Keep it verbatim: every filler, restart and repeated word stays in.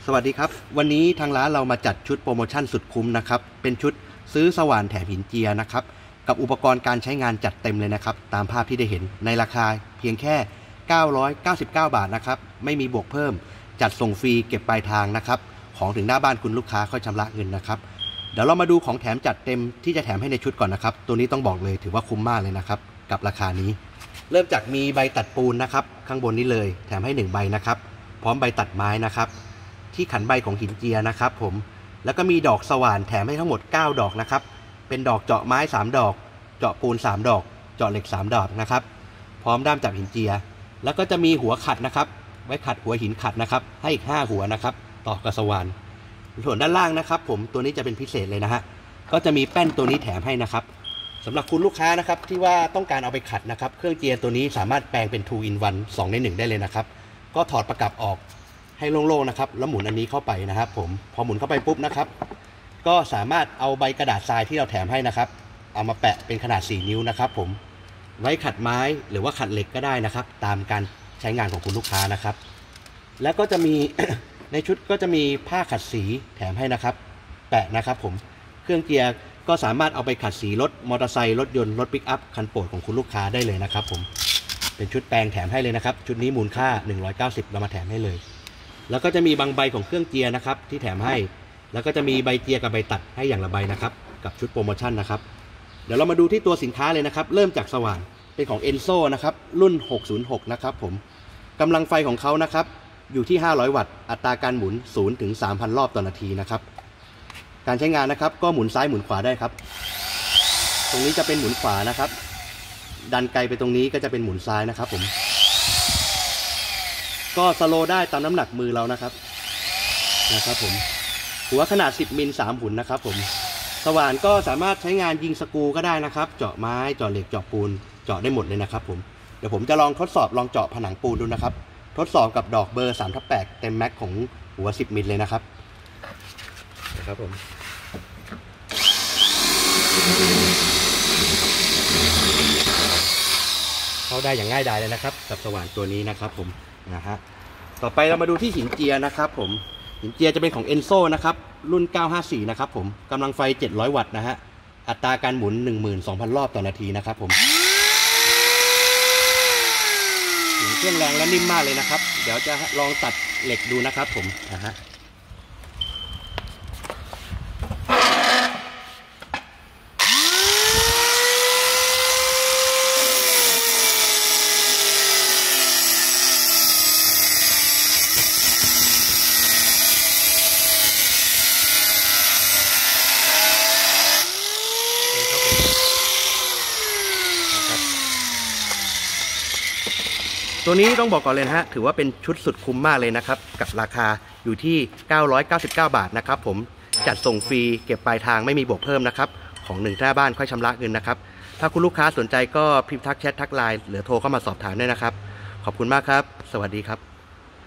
สวัสดีครับวันนี้ทางร้านเรามาจัดชุดโปรโมชั่นสุดคุ้มนะครับเป็นชุดซื้อสว่านแถมหินเจียนะครับกับอุปกรณ์การใช้งานจัดเต็มเลยนะครับตามภาพที่ได้เห็นในราคาเพียงแค่เก้าร้อยเก้าสิบเก้าบาทนะครับไม่มีบวกเพิ่มจัดส่งฟรีเก็บปลายทางนะครับของถึงหน้าบ้านคุณลูกค้าค่อยชำระเงินนะครับเดี๋ยวเรามาดูของแถมจัดเต็มที่จะแถมให้ในชุดก่อนนะครับตัวนี้ต้องบอกเลยถือว่าคุ้มมากเลยนะครับกับราคานี้เริ่มจากมีใบตัดปูนนะครับข้างบนนี้เลยแถมให้หนึ่งใบนะครับพร้อมใบตัดไม้นะครับที่ขันใบของหินเจียนะครับผมแล้วก็มีดอกสว่านแถมให้ทั้งหมดเก้าดอกนะครับเป็นดอกเจาะไม้สามดอกเจาะปูนสามดอกเจาะเหล็กสามดอกนะครับพร้อมด้ามจับหินเจียแล้วก็จะมีหัวขัดนะครับไว้ขัดหัวหินขัดนะครับให้อีกห้าหัวนะครับต่อกับสว่านส่วนด้านล่างนะครับผมตัวนี้จะเป็นพิเศษเลยนะฮะก็จะมีแป้นตัวนี้แถมให้นะครับสำหรับคุณลูกค้านะครับที่ว่าต้องการเอาไปขัดนะครับเครื่องเจียตัวนี้สามารถแปลงเป็น ทู อิน วัน สองในหนึ่งได้เลยนะครับก็ถอดประกับออกให้โล่งๆนะครับแล้วหมุนอันนี้เข้าไปนะครับผมพอหมุนเข้าไปปุ๊บนะครับก็สามารถเอาใบกระดาษทรายที่เราแถมให้นะครับเอามาแปะเป็นขนาดสี่นิ้วนะครับผมไว้ขัดไม้หรือว่าขัดเหล็กก็ได้นะครับตามการใช้งานของคุณลูกค้านะครับแล้วก็จะมี ในชุดก็จะมีผ้าขัดสีแถมให้นะครับแปะนะครับผมเครื่องเจียก็สามารถเอาไปขัดสีรถมอเตอร์ไซค์รถยนต์รถปิกอัพคันโปรดของคุณลูกค้าได้เลยนะครับผมเป็นชุดแปลงแถมให้เลยนะครับชุดนี้มูลค่าหนึ่งร้อยเก้าสิบเรามาแถมให้เลยแล้วก็จะมีบางใบของเครื่องเจียนะครับที่แถมให้แล้วก็จะมีใบเจียกับใบตัดให้อย่างละใบนะครับกับชุดโปรโมชั่นนะครับเดี๋ยวเรามาดูที่ตัวสินค้าเลยนะครับเริ่มจากสว่านเป็นของ เอ็นโซ นะครับรุ่นหกศูนย์หกนะครับผมกำลังไฟของเขานะครับอยู่ที่ห้าร้อยวัตต์อัตราการหมุนศูนย์ถึงสามพันรอบต่อนาทีนะครับการใช้งานนะครับก็หมุนซ้ายหมุนขวาได้ครับตรงนี้จะเป็นหมุนขวานะครับดันไกลไปตรงนี้ก็จะเป็นหมุนซ้ายนะครับผมก็สโลว์ได้ตามน้ำหนักมือเรานะครับนะครับผมหัวขนาดสิบมิลสามหุ่นนะครับผมสว่านก็สามารถใช้งานยิงสกรูก็ได้นะครับเจาะไม้เจาะเหล็กเจาะปูนเจาะได้หมดเลยนะครับผมเดี๋ยวผมจะลองทดสอบลองเจาะผนังปูนดูนะครับทดสอบกับดอกเบอร์ สามทับแปด เต็มแม็กของหัวสิบมิลเลยนะครับนะครับผมเข้าได้อย่างง่ายดายเลยนะครับกับสว่านตัวนี้นะครับผมนะฮะต่อไปเรามาดูที่หินเจียนะครับผมหินเจียจะเป็นของ เอ็นโซ นะครับรุ่นเก้าห้าสี่นะครับผมกำลังไฟเจ็ดร้อยวัตต์นะฮะอัตราการหมุน หนึ่งหมื่นสองพัน รอบต่อนาทีนะครับผมเครื่องแรงและนิ่มมากเลยนะครับเดี๋ยวจะลองตัดเหล็กดูนะครับผมนะฮะตัวนี้ต้องบอกก่อนเลยนะฮะถือว่าเป็นชุดสุดคุ้มมากเลยนะครับกับราคาอยู่ที่เก้าร้อยเก้าสิบเก้าบาทนะครับผมจัดส่งฟรีเก็บปลายทางไม่มีบวกเพิ่มนะครับของหนึ่งหน้าบ้านค่อยชำระเงินนะครับถ้าคุณลูกค้าสนใจก็พิมพ์ทักแชททักไลน์หรือโทรเข้ามาสอบถามได้นะครับขอบคุณมากครับสวัสดีครับ